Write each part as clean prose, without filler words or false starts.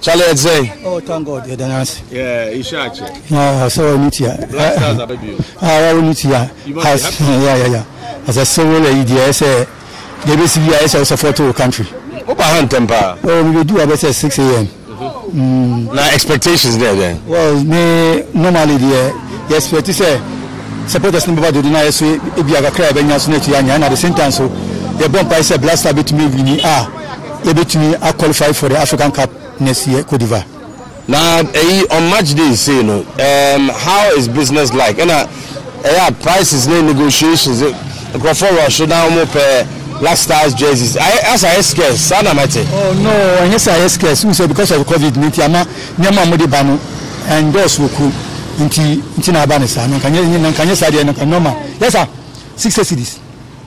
Charlie, I'd say. Oh, thank God, you're the nice. Yeah, you should actually. No, so I need to. Black Stars are baby. I need to. Yeah. As I say, I say, the BCBI is support to the country. What about temper? Oh, we do about 6 a.m. Now, expectations there then? Well, normally, the expect to say, supporters number do not say, if you have a crab and you're and at the same time, so the bump I said, blast a bit to me, able to qualify for the African Cup next year, Cote d'Ivoire. Now, on match day, you know, how is business like? And prices, negotiations, forward, show down more per Black Stars jerseys. As I scarce, Sana Mate. Oh no, yes, I scarce. Because of COVID-19, Nyama Modibano and those who could into Nabanesa. Can you say the normal? Yes, sir. 60 cities.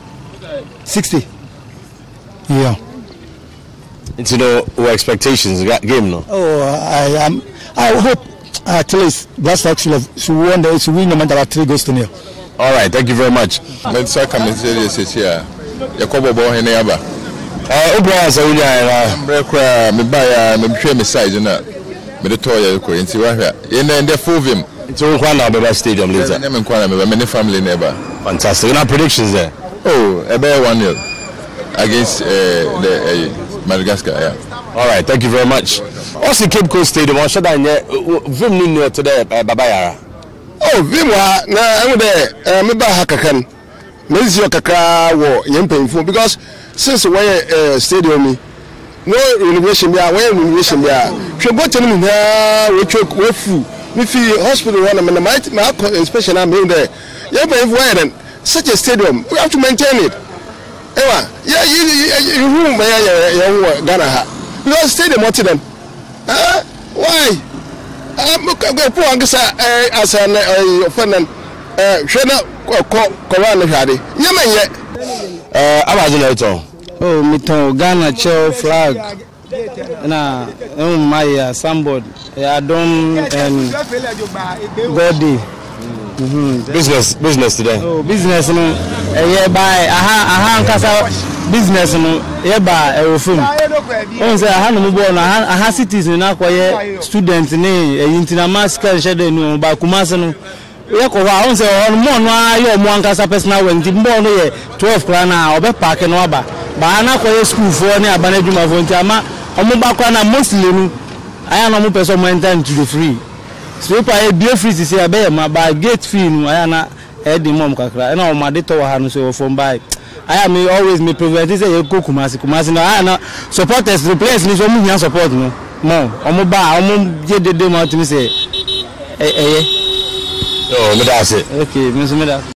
60. Yeah. It's no expectations game no. Oh, I hope at least Black Stars should win no matter what 3 goes to 0. All right, thank you very much. Let's say here. Yakobo bo hene aba. Obra za unya mbre kwa me ba me hwe me size na me de to ya ko nti wa hwa ye na nde fovim nti wo kwa na Beba Stadium later. Na me kwa na me me family neighbor. Fantastic. Now predictions there. Oh, about 1-0 against the Madagascar. Yeah. All right, thank you very much. Also Cape Coast Stadium on should anye vim ni no today Baba Yara. Oh, vim wa na emu de me ba hakakan. Mezi kakra wo yempemfo because since we stadium no renovation bia we renovation bia hwe botem ni ha we fu me fi hospital one na my inspection am in there yempemfo we such a stadium we have to maintain it ewa you room ya Ghana ha because stadium what them why go po angasa as an offendant shena ko hade yemenye abazina eto oh mito Ghana chair flag na my sandboard Adom and Godi business today. Oh business no by aha nkasa business no by erofum on say aha no mo na aha cities na akoye student ni yintina masker shede no ba kumase no yeko wa on say on mo no ayo mo ankasa personal way nti mo no ye 12 kra na obe park no aba ba na akoye school for ni aba na djuma for nti ama omo ba kra na mostly no aya no mo person mo enter into the free so if I be free to say abe ma ba gate fee no aya na e di mom kakra na o ma de to wa ha no so from by aya me always me prevent say ye go kumasi na aya na supporters replace ni so mu nya support no mo omo ba omo je de mo timi say Oh, me that's it. Okay, me